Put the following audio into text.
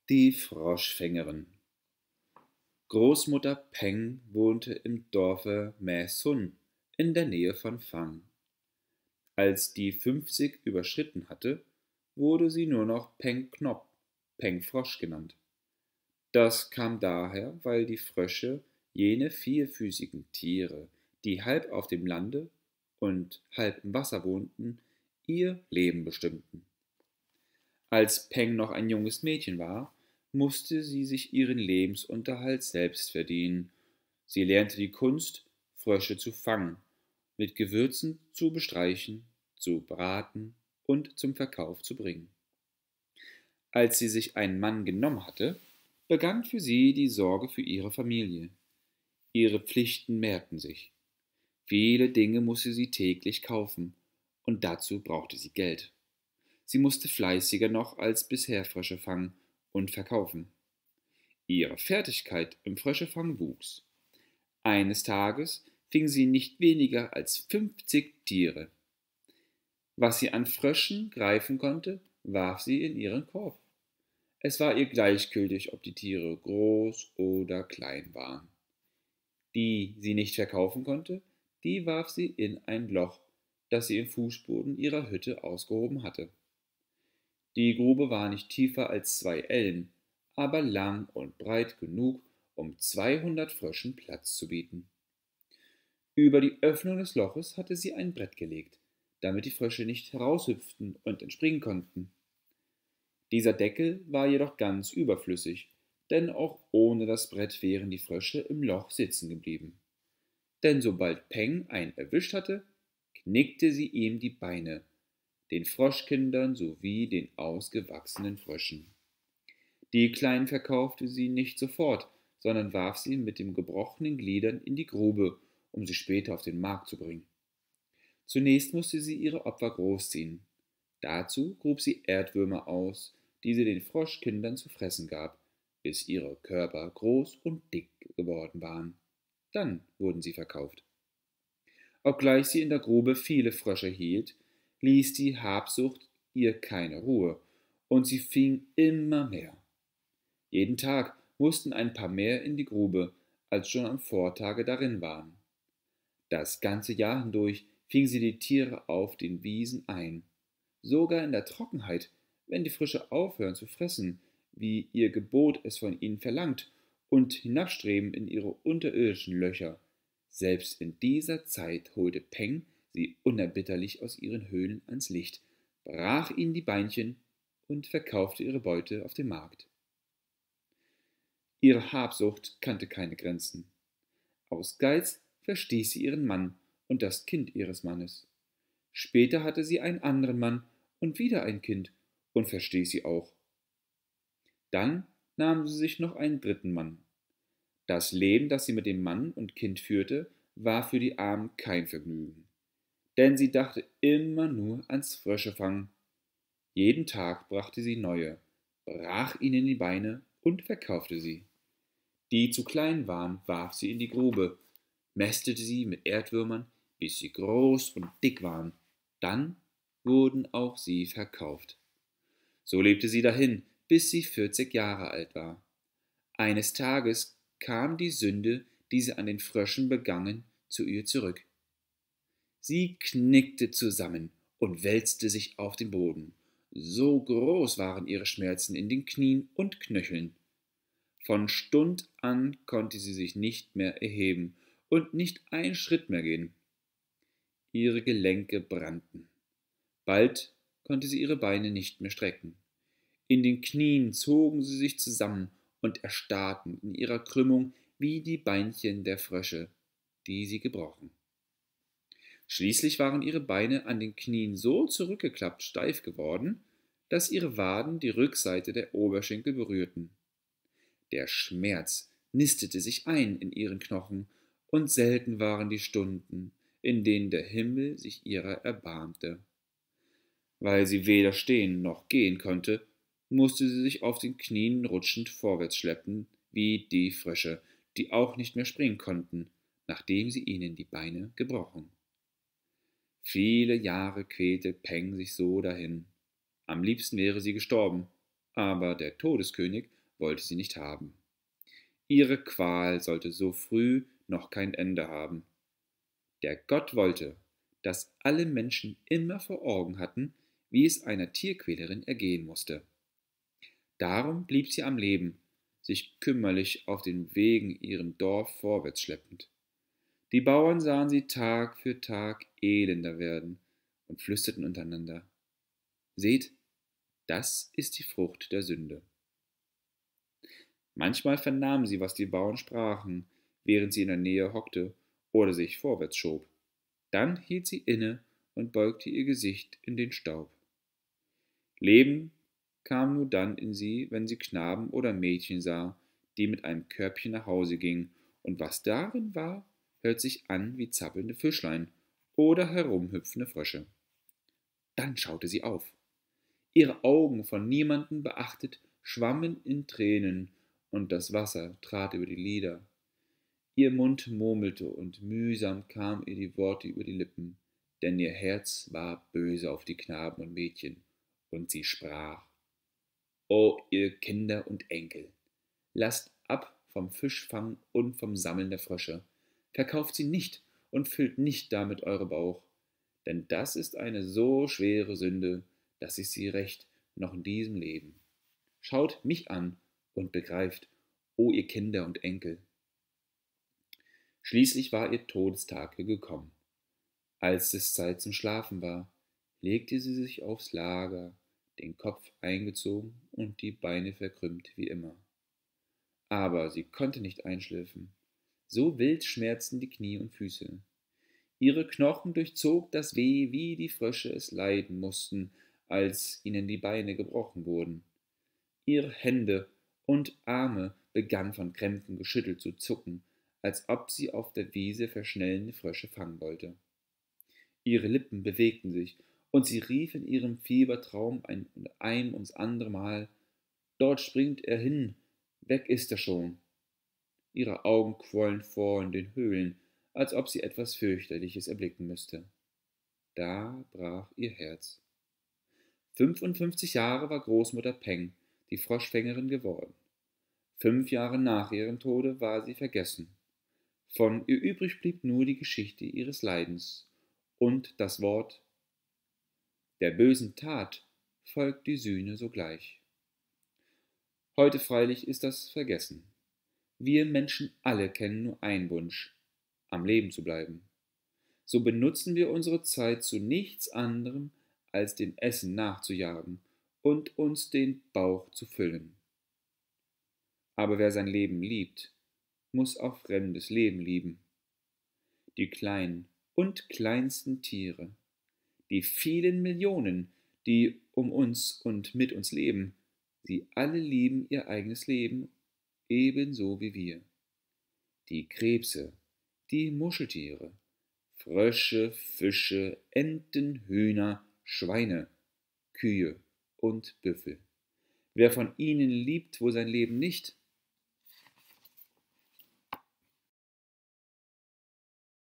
Die Froschfängerin. Großmutter Peng wohnte im Dorfe Mae Sun in der Nähe von Fang. Als die 50 überschritten hatte, wurde sie nur noch Peng Knop, Peng Frosch genannt. Das kam daher, weil die Frösche jene vierfüßigen Tiere, die halb auf dem Lande und halb im Wasser wohnten, ihr Leben bestimmten. Als Peng noch ein junges Mädchen war, musste sie sich ihren Lebensunterhalt selbst verdienen. Sie lernte die Kunst, Frösche zu fangen, mit Gewürzen zu bestreichen, zu braten und zum Verkauf zu bringen. Als sie sich einen Mann genommen hatte, begann für sie die Sorge für ihre Familie. Ihre Pflichten mehrten sich. Viele Dinge musste sie täglich kaufen, und dazu brauchte sie Geld. Sie musste fleißiger noch als bisher Frösche fangen und verkaufen. Ihre Fertigkeit im Fröschefang wuchs. Eines Tages fing sie nicht weniger als 50 Tiere. Was sie an Fröschen greifen konnte, warf sie in ihren Korb. Es war ihr gleichgültig, ob die Tiere groß oder klein waren. Die sie nicht verkaufen konnte, die warf sie in ein Loch, das sie im Fußboden ihrer Hütte ausgehoben hatte. Die Grube war nicht tiefer als 2 Ellen, aber lang und breit genug, um 200 Fröschen Platz zu bieten. Über die Öffnung des Loches hatte sie ein Brett gelegt, damit die Frösche nicht heraushüpften und entspringen konnten. Dieser Deckel war jedoch ganz überflüssig, denn auch ohne das Brett wären die Frösche im Loch sitzen geblieben. Denn sobald Peng einen erwischt hatte, knickte sie ihm die Beine, den Froschkindern sowie den ausgewachsenen Fröschen. Die Kleinen verkaufte sie nicht sofort, sondern warf sie mit den gebrochenen Gliedern in die Grube, um sie später auf den Markt zu bringen. Zunächst musste sie ihre Opfer großziehen. Dazu grub sie Erdwürmer aus, die sie den Froschkindern zu fressen gab, bis ihre Körper groß und dick geworden waren. Dann wurden sie verkauft. Obgleich sie in der Grube viele Frösche hielt, ließ die Habsucht ihr keine Ruhe, und sie fing immer mehr. Jeden Tag mussten ein paar mehr in die Grube, als schon am Vortage darin waren. Das ganze Jahr hindurch fing sie die Tiere auf den Wiesen ein. Sogar in der Trockenheit, wenn die Frösche aufhören zu fressen, wie ihr Gebot es von ihnen verlangt, und hinabstreben in ihre unterirdischen Löcher. Selbst in dieser Zeit holte Peng sie unerbitterlich aus ihren Höhlen ans Licht, brach ihnen die Beinchen und verkaufte ihre Beute auf dem Markt. Ihre Habsucht kannte keine Grenzen. Aus Geiz verstieß sie ihren Mann und das Kind ihres Mannes. Später hatte sie einen anderen Mann und wieder ein Kind und verstieß sie auch. Dann nahm sie sich noch einen dritten Mann. Das Leben, das sie mit dem Mann und Kind führte, war für die Armen kein Vergnügen, denn sie dachte immer nur ans Fröschefangen. Jeden Tag brachte sie neue, brach ihnen die Beine und verkaufte sie. Die zu klein waren, warf sie in die Grube, mästete sie mit Erdwürmern, bis sie groß und dick waren. Dann wurden auch sie verkauft. So lebte sie dahin, bis sie 40 Jahre alt war. Eines Tages kam die Sünde, die sie an den Fröschen begangen, zu ihr zurück. Sie knickte zusammen und wälzte sich auf den Boden. So groß waren ihre Schmerzen in den Knien und Knöcheln. Von Stund an konnte sie sich nicht mehr erheben und nicht einen Schritt mehr gehen. Ihre Gelenke brannten. Bald konnte sie ihre Beine nicht mehr strecken. In den Knien zogen sie sich zusammen und erstarrten in ihrer Krümmung wie die Beinchen der Frösche, die sie gebrochen. Schließlich waren ihre Beine an den Knien so zurückgeklappt steif geworden, dass ihre Waden die Rückseite der Oberschenkel berührten. Der Schmerz nistete sich ein in ihren Knochen, und selten waren die Stunden, in denen der Himmel sich ihrer erbarmte. Weil sie weder stehen noch gehen konnte, musste sie sich auf den Knien rutschend vorwärts schleppen, wie die Frösche, die auch nicht mehr springen konnten, nachdem sie ihnen die Beine gebrochen. Viele Jahre quälte Peng sich so dahin. Am liebsten wäre sie gestorben, aber der Todeskönig wollte sie nicht haben. Ihre Qual sollte so früh noch kein Ende haben. Der Gott wollte, dass alle Menschen immer vor Augen hatten, wie es einer Tierquälerin ergehen musste. Darum blieb sie am Leben, sich kümmerlich auf den Wegen ihrem Dorf vorwärts schleppend. Die Bauern sahen sie Tag für Tag elender werden und flüsterten untereinander: Seht, das ist die Frucht der Sünde. Manchmal vernahm sie, was die Bauern sprachen, während sie in der Nähe hockte oder sich vorwärts schob. Dann hielt sie inne und beugte ihr Gesicht in den Staub. Leben kam nur dann in sie, wenn sie Knaben oder Mädchen sah, die mit einem Körbchen nach Hause gingen, und was darin war, hört sich an wie zappelnde Fischlein oder herumhüpfende Frösche. Dann schaute sie auf. Ihre Augen, von niemandem beachtet, schwammen in Tränen, und das Wasser trat über die Lider. Ihr Mund murmelte, und mühsam kamen ihr die Worte über die Lippen, denn ihr Herz war böse auf die Knaben und Mädchen, und sie sprach: O ihr Kinder und Enkel, lasst ab vom Fischfang und vom Sammeln der Frösche, verkauft sie nicht und füllt nicht damit eure Bauch, denn das ist eine so schwere Sünde, dass ich sie rächt noch in diesem Leben. Schaut mich an und begreift, o ihr Kinder und Enkel. Schließlich war ihr Todestag gekommen. Als es Zeit zum Schlafen war, legte sie sich aufs Lager, den Kopf eingezogen und die Beine verkrümmt wie immer. Aber sie konnte nicht einschläfen. So wild schmerzten die Knie und Füße. Ihre Knochen durchzog das Weh, wie die Frösche es leiden mussten, als ihnen die Beine gebrochen wurden. Ihre Hände und Arme begannen von Krämpfen geschüttelt zu zucken, als ob sie auf der Wiese verschnellende Frösche fangen wollte. Ihre Lippen bewegten sich, und sie rief in ihrem Fiebertraum ein ums andere Mal: Dort springt er hin, weg ist er schon. Ihre Augen quollen vor in den Höhlen, als ob sie etwas fürchterliches erblicken müsste. Da brach ihr Herz. 55 Jahre war Großmutter Peng, die Froschfängerin, geworden. 5 Jahre nach ihrem Tode war sie vergessen. Von ihr übrig blieb nur die Geschichte ihres Leidens und das Wort: Der bösen Tat folgt die Sühne sogleich. Heute freilich ist das vergessen. Wir Menschen alle kennen nur einen Wunsch: am Leben zu bleiben. So benutzen wir unsere Zeit zu nichts anderem, als dem Essen nachzujagen und uns den Bauch zu füllen. Aber wer sein Leben liebt, muss auch fremdes Leben lieben. Die kleinen und kleinsten Tiere, die vielen Millionen, die um uns und mit uns leben, sie alle lieben ihr eigenes Leben ebenso wie wir. Die Krebse, die Muscheltiere, Frösche, Fische, Enten, Hühner, Schweine, Kühe und Büffel. Wer von ihnen liebt wohl sein Leben nicht?